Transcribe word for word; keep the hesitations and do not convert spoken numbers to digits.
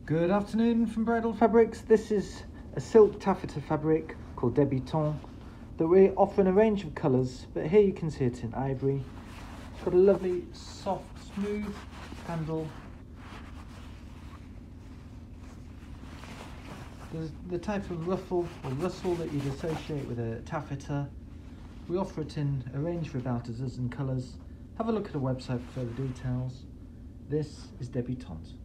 Good afternoon from Bridal Fabrics. This is a silk taffeta fabric called Debutante that we offer in a range of colours, but here you can see it in ivory. It's got a lovely, soft, smooth handle. There's the type of ruffle or rustle that you'd associate with a taffeta. We offer it in a range of about a dozen colours. Have a look at our website for further details. This is Debutante.